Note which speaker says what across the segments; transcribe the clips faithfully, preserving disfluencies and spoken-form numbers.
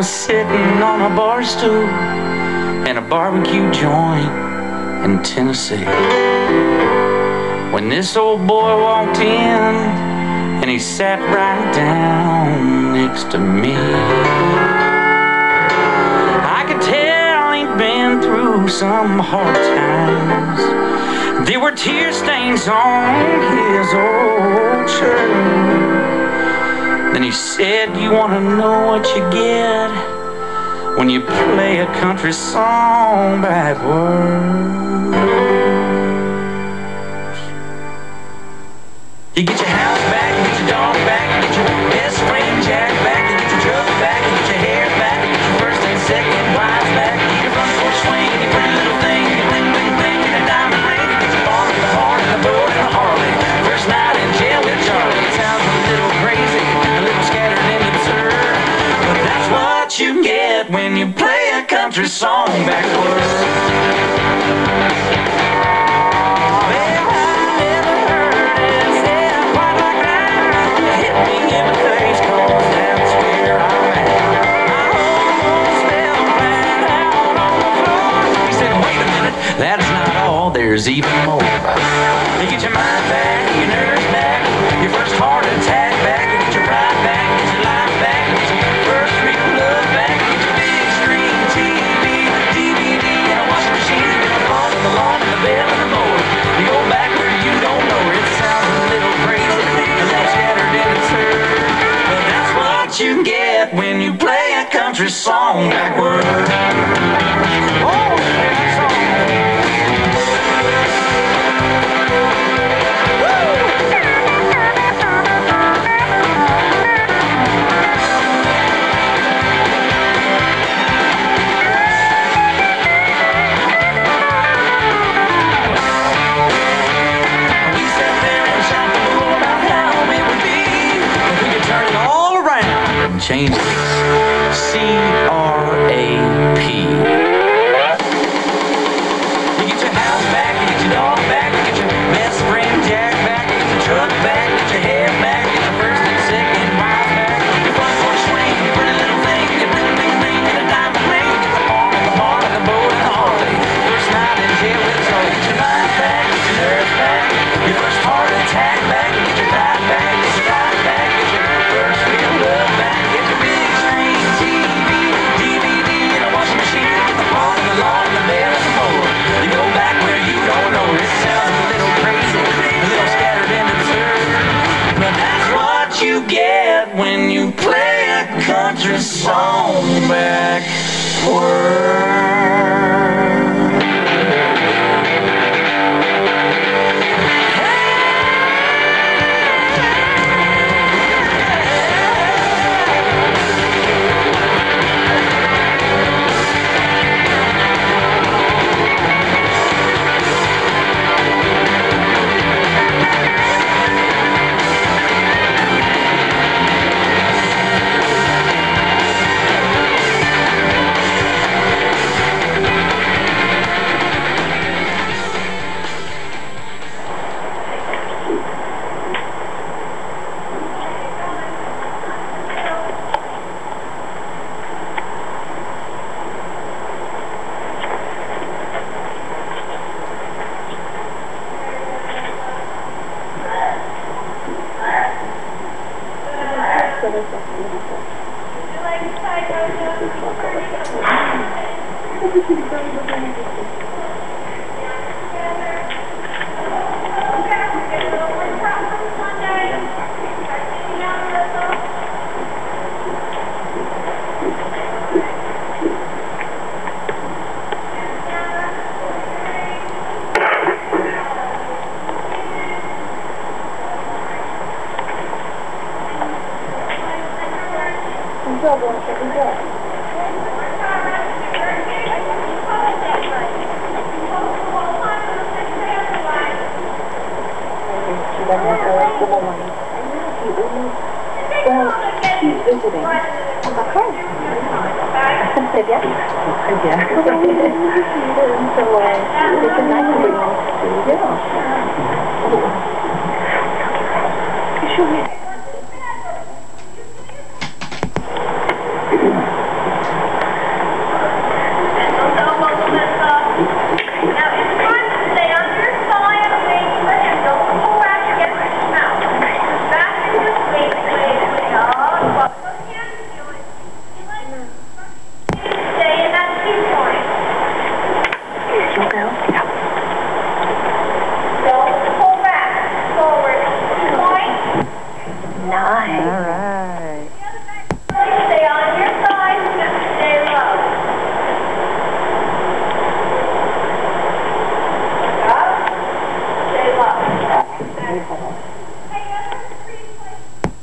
Speaker 1: was sitting on a bar stool in a barbecue joint in Tennessee when this old boy walked in and he sat right down next to me. I could tell he'd been through some hard times. There were tear stains on his old shirt. Then he said, "You want to know what you get when you play a country song backwards? You get your house back, you get your dog back, you get your best friend Jack back, you get your truck back, you get your hair back, you get your first and second wives back, you get your front porch swing, you pretty little thing, you bling bling bling, and a diamond ring, you get your farm and the horn and the boat and the Harley. First night in jail with Charlie. It sounds a little crazy, a little scattered and absurd, but that's what you get when you play a country song backwards. That's not all, there's even more. You get your mind back, your nerves back, your first heart attack back, you get your pride back, you get your life back, you get your first real love back, you get your big screen T V, D V D, and a washing machine, you get the lawn and the lawn and the bed and the mower. You go back where you don't know where. It sounds a little crazy, a little scattered and absurd, but that's what you get when you play a country song backwards. Oh, that song. Change this. C R A P. You get your house back, you get your dog back, you get your best friend Jack back, you get your truck back, you get your hair back, you get your first and second wife back, your front porch swing, your pretty little thing, your ring, ring, ring, and a diamond ring, you get the farm and the barn and the boat and the Harley. First night in jail with Charlie. Get your mind back, get your nerves back, your first heart attack back, you get your pride back, get your life back, get your first real love back. You get when you play a country song backwards.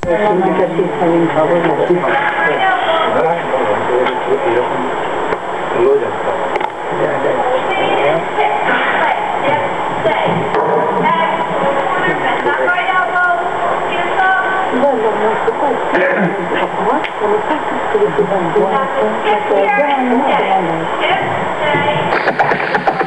Speaker 2: because he's having trouble with it. Yeah.